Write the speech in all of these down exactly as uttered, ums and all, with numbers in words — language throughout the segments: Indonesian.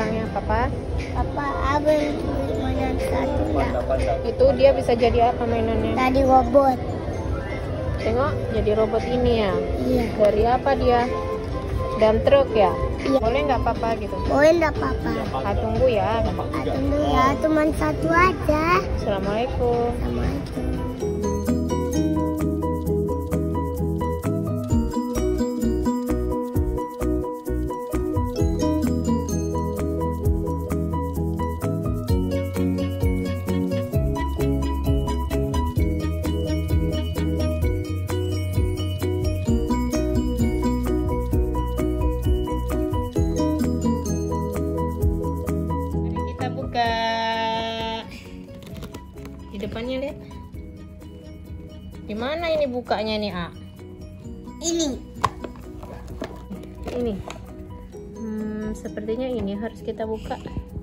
orangnya, Papa? Papa abang mainan satu ya. Itu dia bisa jadi apa mainannya? Tadi robot. Tengok, jadi robot ini ya. Iya. Dari apa dia? Dan truk ya? Iya. Boleh nggak Papa gitu? Boleh nggak Papa? Ah, tunggu ya. Ah, tunggu ya, cuma satu aja. Assalamualaikum. Assalamualaikum. Di depannya lihat. Di mana ini bukanya nih, A? Ini. Ini. Hmm, sepertinya ini harus kita buka.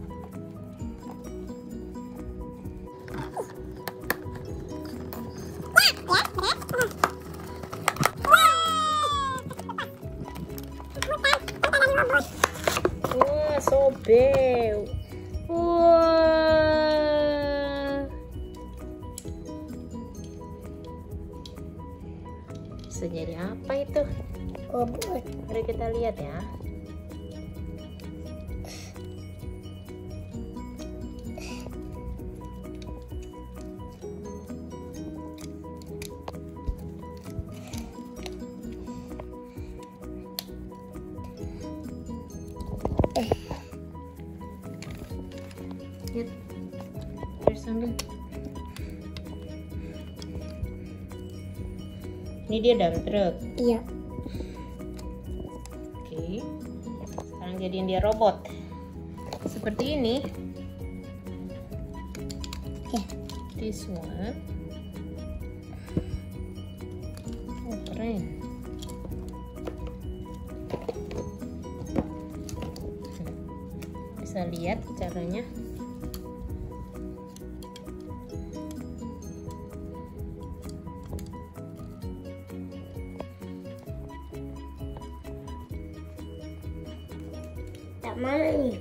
Wah, sobek. Wah. Bisa jadi apa itu? Robot. Mari kita lihat ya. Eh. Lihat. Terus ambil. Ini dia dump truck. Iya. Oke. Sekarang jadiin dia robot. Seperti ini. Oke. This one. Oh, keren. Bisa lihat caranya. Tak mana nih?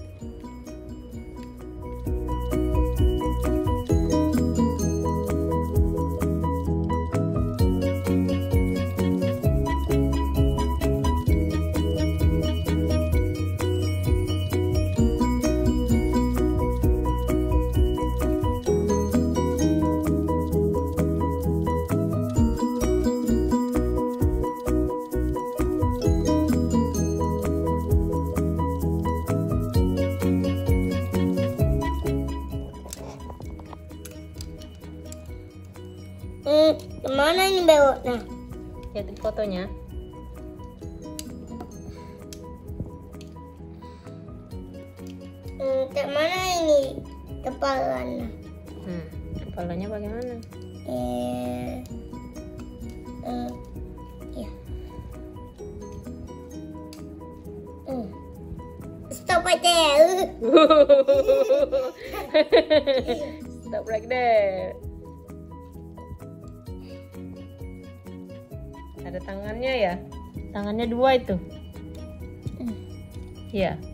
Hmm, kemana ini beloknya? Lihat di fotonya. Hmm, ke mana ini kepalanya? Hmm, kepalanya bagaimana? Eh, eh, ya. Hmm. Stop right there. Stop right there. Ada tangannya ya? Tangannya dua itu. Hmm. Iya.